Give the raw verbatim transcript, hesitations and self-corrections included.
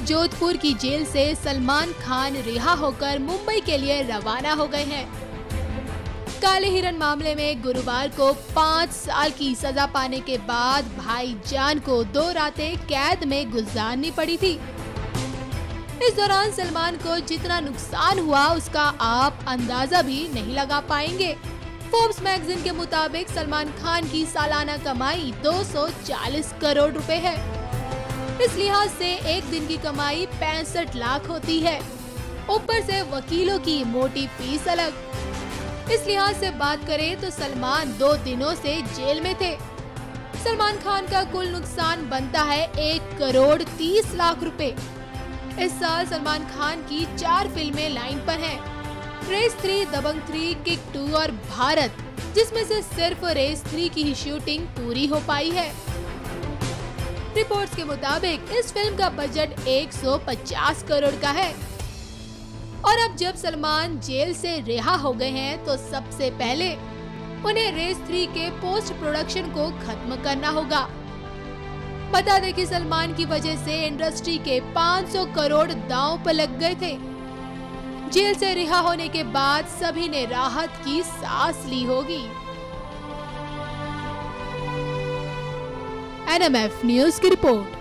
जोधपुर की जेल से सलमान खान रिहा होकर मुंबई के लिए रवाना हो गए हैं। काले हिरन मामले में गुरुवार को पाँच साल की सजा पाने के बाद भाईजान को दो रातें कैद में गुजारनी पड़ी थी। इस दौरान सलमान को जितना नुकसान हुआ उसका आप अंदाजा भी नहीं लगा पाएंगे। फोर्ब्स मैगजीन के मुताबिक सलमान खान की सालाना कमाई दो सौ चालीस करोड़ रुपए है। इस लिहाज से एक दिन की कमाई पैंसठ लाख होती है। ऊपर से वकीलों की मोटी फीस अलग। इस लिहाज से बात करें तो सलमान दो दिनों से जेल में थे। सलमान खान का कुल नुकसान बनता है एक करोड़ तीस लाख रुपए। इस साल सलमान खान की चार फिल्में लाइन पर हैं। Race three, Dabangg three, Kick two और भारत, जिसमें से सिर्फ रेस थ्री की ही शूटिंग पूरी हो पाई है। रिपोर्ट्स के मुताबिक इस फिल्म का बजट एक सौ पचास करोड़ का है। और अब जब सलमान जेल से रिहा हो गए हैं तो सबसे पहले उन्हें रेस थ्री के पोस्ट प्रोडक्शन को खत्म करना होगा। बता दें कि सलमान की वजह से इंडस्ट्री के पाँच सौ करोड़ दांव पर लग गए थे। जेल से रिहा होने के बाद सभी ने राहत की सांस ली होगी। एन एम एफ न्यूज़ की रिपोर्ट।